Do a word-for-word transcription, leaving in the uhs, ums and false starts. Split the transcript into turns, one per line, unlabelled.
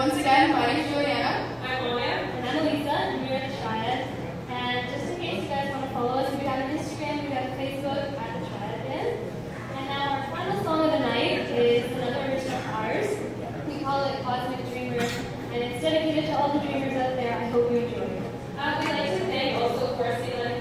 Once again, my name is Juliana.
I'm Moya.
And I'm Elisa, and we're at the Triad. And just in case you guys want to follow us, we have an Instagram, we have a Facebook at the Triad again. And now our final song of the night is another original of ours. We call it Cosmic Dreamer, and it's dedicated to all the dreamers out there. I hope you enjoy it.
Uh, we'd like to thank also for Salem